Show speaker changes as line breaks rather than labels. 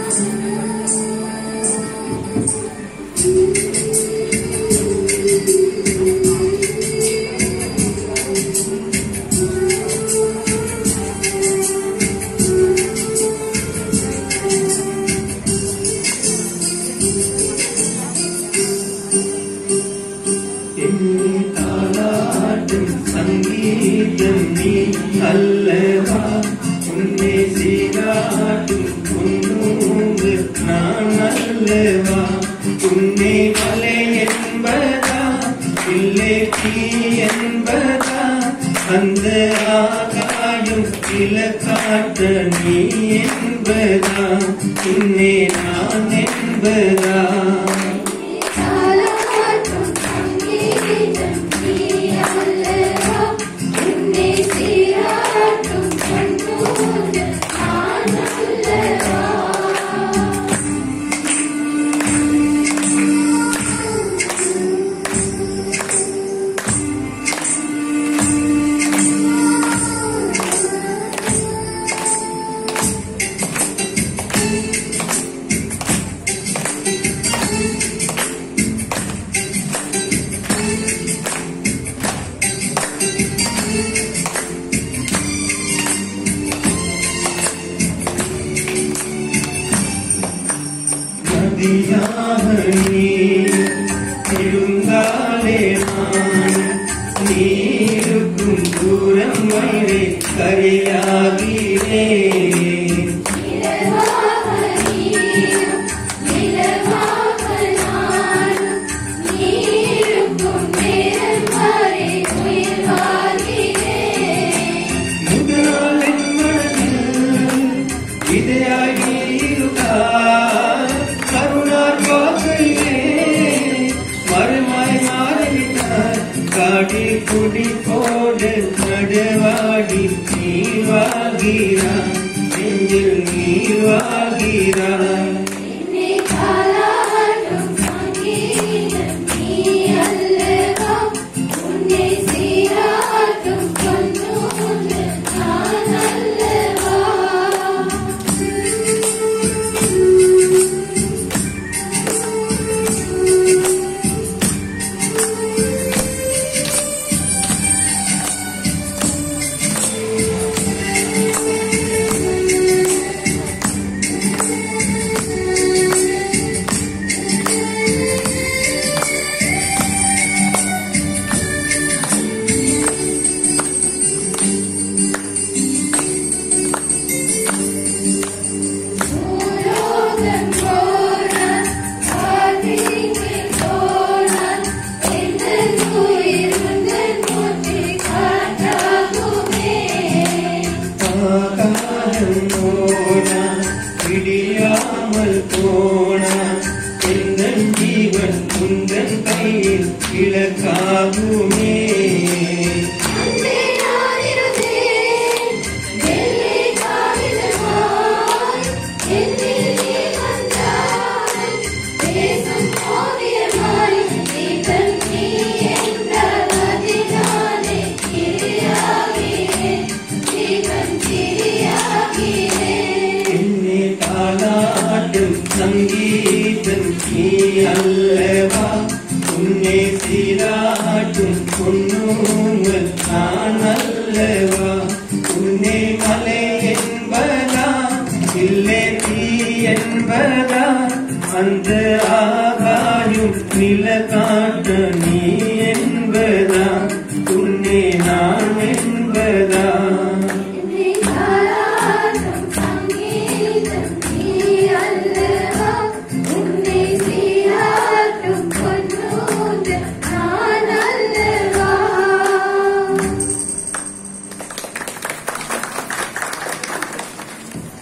சங்கீதம் நீ அல்லவா உன்னை சீராட்டும் பொன்னூங்கு நான் அல்லவா உன்னை மலை என்பதா இல்லை தீ என்பதா அந்த ஆகாயம் இலக்காட்ட நீ என்பதா உன்னை நான் என்பதா இருந்தாலே நான் நீருக்கும் தூரம் வரை கரையாகிறேன் முதலால் என் மனதில் இதையாகியிருக்கார் கருணார் வாக்கையே மறுமாய் மாறிவிட்டார் காடி குடி போடு நடுவாடி நீர்வாகிறார் நெஞ்சில் நீர்வாகிறார் விடியாமல் போனா என் ஜீவன் உந்தன் கையில் இலக்காகுமே சங்கீதம் நீ அல்லவா உன்னை சீராட்டும் பொன்னூங்கள் நான் அல்லவா உன்னை மலை என்பதா இல்லை தீ என்பதா அந்த ஆகாயும் நில காட்ட நீ